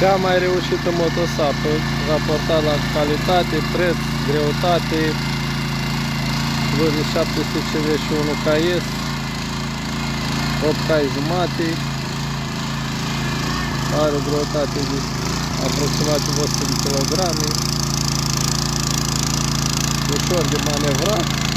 Cea mai reușită motosapă, raportat la calitate, preț, greutate, vârf 751 KS, 8 cai jumate, are o greutate de aproximativ 100 de kg, ușor de manevrat.